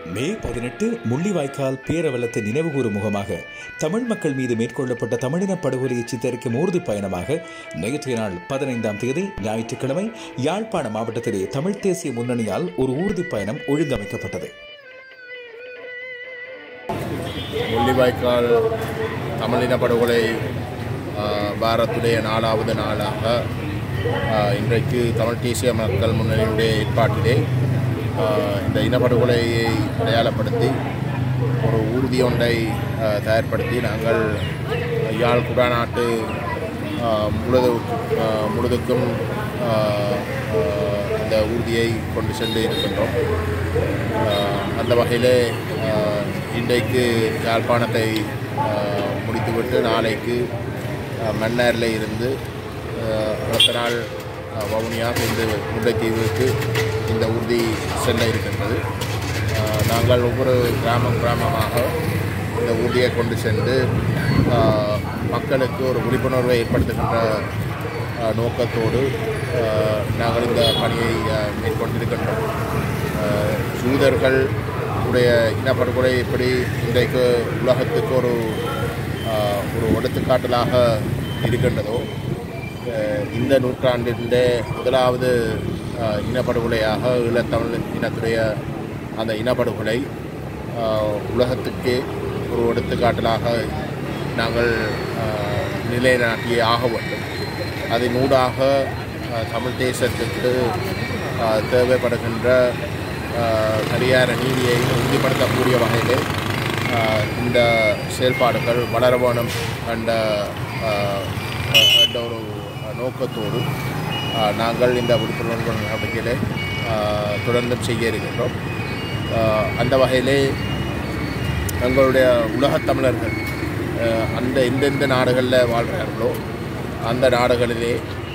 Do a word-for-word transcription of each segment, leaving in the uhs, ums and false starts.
மே பதினெட்டு முள்ளிவாய்க்கால் பேரவலத்தை நினைவுகூறும் முகமாக தமிழ் மக்கள் மீது மேற்கொள்ளப்பட்ட தமிழின படுகொலையை சித்தரிக்கும் ஊர்தி பயணமாக நேற்றைய நாள் பதினைந்தாம் தேதி ஞாயிற்றுக்கிழமை யாழ்ப்பாண மாவட்டத்திலே தமிழ் தேசிய முன்னணியால் ஒரு ஊர்தி பயணம் ஒழுங்கமைக்கப்பட்டது. முள்ளிவாய்க்கால் தமிழின படுகொலை பாரத்துடைய நாலாவது நாளாக இன்றைக்கு தமிழ் தேசிய மக்கள் முன்னணியுடைய ஏற்பாட்டிலே இந்த இனப்படுகொலையை அடையாளப்படுத்தி ஒரு ஊர்தி ஒன்றை தயார்படுத்தி நாங்கள் யாழ் குடாநாட்டு முழுது முழுதுக்கும் இந்த ஊர்தியை கொண்டு சென்று இருக்கின்றோம். அந்த வகையிலே இன்றைக்கு யாழ்ப்பாணத்தை முடித்துவிட்டு நாளைக்கு மன்னாரில் இருந்து அடுத்த நாள் வவுனியாக இந்த முல்லைத்தீவுக்கு இந்த ஊர்தி செல்ல இருக்கின்றது. நாங்கள் ஒவ்வொரு கிராமம் கிராமமாக இந்த ஊர்தியை கொண்டு சென்று மக்களுக்கு ஒரு விழிப்புணர்வை ஏற்படுத்துகின்ற நோக்கத்தோடு நாங்கள் இந்த பணியை மேற்கொண்டிருக்கின்றோம். யூதர்கள் உடைய இனப்படுகொலை எப்படி இன்றைக்கு உலகத்துக்கு ஒரு ஒரு எடுத்துக்காட்டலாக இருக்கின்றதோ, இந்த நூற்றாண்டின் முதலாவது இனப்படுகொலையாக ஈழத்தமிழ் இனத்துடைய அந்த இனப்படுகொலை உலகத்துக்கே ஒரு எடுத்துக்காட்டலாக நாங்கள் நிலைநாட்டியே ஆக வேண்டும். அதனூடாக தமிழ் தேசத்துக்கு தேவைப்படுகின்ற சரியான நீதியை உறுதிப்படுத்தக்கூடிய வகையில் இந்த செயல்பாடுகள் வளர வேணும் என்ற என்ற ஒரு நோக்கத்தோடு நாங்கள் இந்த விழிப்புணர்வு நடவடிக்கைகளை தொடர்ந்தும் செய்ய இருக்கின்றோம். அந்த வகையிலே எங்களுடைய உலகத் தமிழர்கள் அந்த எந்தெந்த நாடுகளில் வாழ்கிறார்களோ அந்த நாடுகளிலே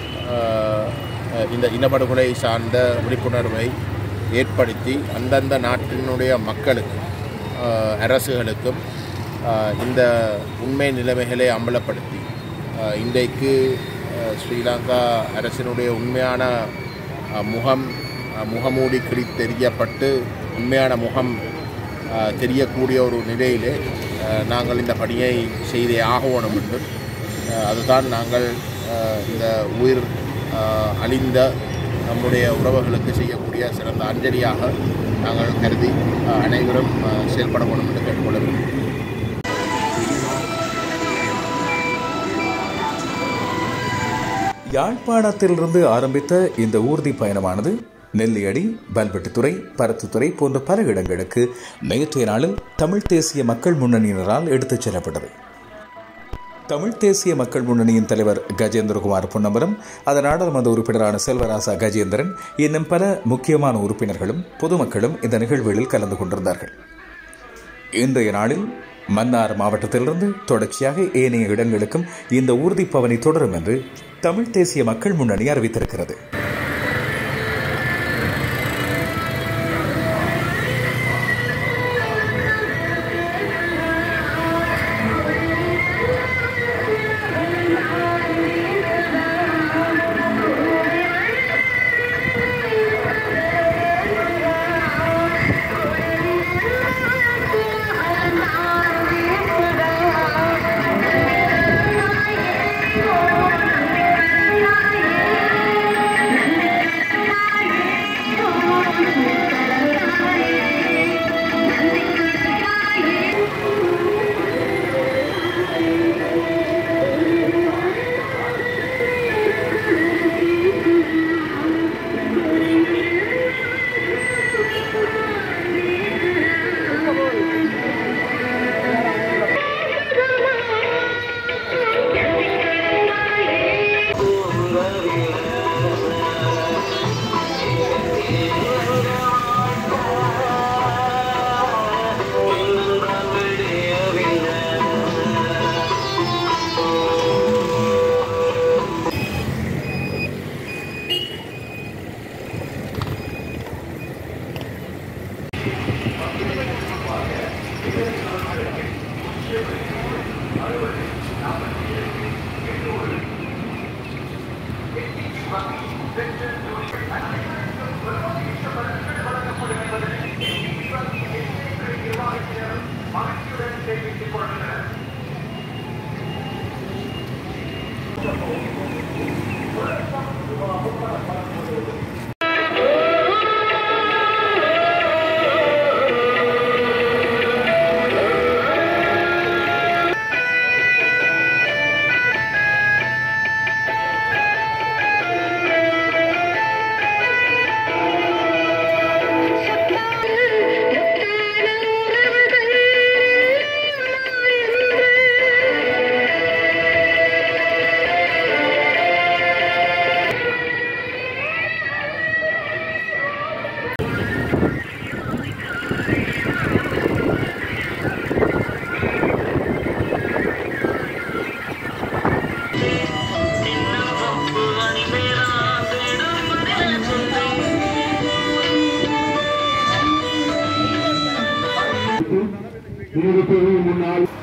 இந்த இனப்படுகொலை சார்ந்த விழிப்புணர்வை ஏற்படுத்தி அந்தந்த நாட்டினுடைய மக்களுக்கு அரசுகளுக்கும் இந்த உண்மை நிலைமைகளை அம்பலப்படுத்தி இன்றைக்கு ஸ்ரீலங்கா அரசினுடைய உண்மையான முகம் முகமூடி கிளி தெரியப்பட்டு உண்மையான முகம் தெரியக்கூடிய ஒரு நிலையிலே நாங்கள் இந்த பணியை செய்தே ஆகணும் என்று அதுதான் நாங்கள் இந்த உயிர் அழிந்த நம்முடைய உறவுகளுக்கு செய்யக்கூடிய சிறந்த அஞ்சலியாக நாங்கள் கருதி அனைவரும் செயல்பட வேண்டும் என்று கேட்டுக்கொள்ள வேண்டும். யாழ்ப்பாணத்திலிருந்து ஆரம்பித்த இந்த ஊர்தி பயணமானது நெல்லியடி, பல்வெட்டுத்துறை, பருத்தித்துறை போன்ற பல இடங்களுக்கு நேற்றைய நாளில் தமிழ் தேசிய மக்கள் முன்னணியினரால் எடுத்துச் செல்லப்பட்டது. தமிழ் தேசிய மக்கள் முன்னணியின் தலைவர் கஜேந்திரகுமார் பொன்னம்பலம், அதன் நாடாளுமன்ற உறுப்பினரான செல்வராசா கஜேந்திரன் இன்னும் பல முக்கியமான உறுப்பினர்களும் பொதுமக்களும் இந்த நிகழ்வுகளில் கலந்து கொண்டிருந்தார்கள். இன்றைய நாளில் மன்னார் மாவட்டத்திலிருந்து தொடர்ச்சியாக ஏனைய இடங்களுக்கும் இந்த ஊர்தி பவனி தொடரும் என்று தமிழ் தேசிய மக்கள் முன்னணி அறிவித்திருக்கிறது. இருபது முன்னாள்